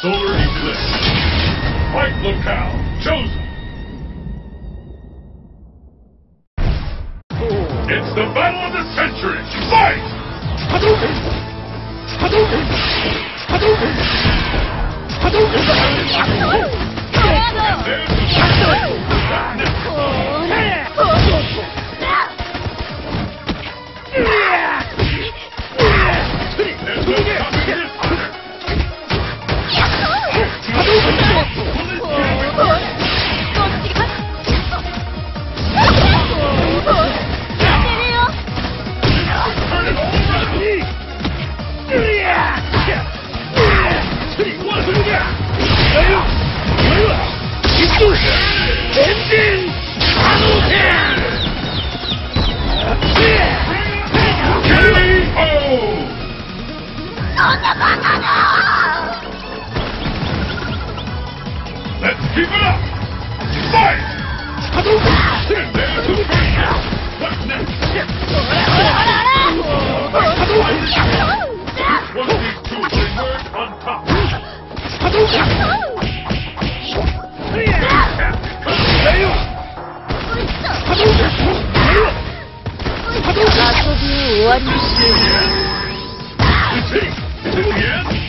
Solar Eclipse. Fight locale chosen. It's the battle of the century. Fight! Hadouken! Hadouken! Hadouken! Hadouken! And there's the Let's keep it up! Fight! And there's the fight! What's next? One of these two will emerge on top. Is it the end?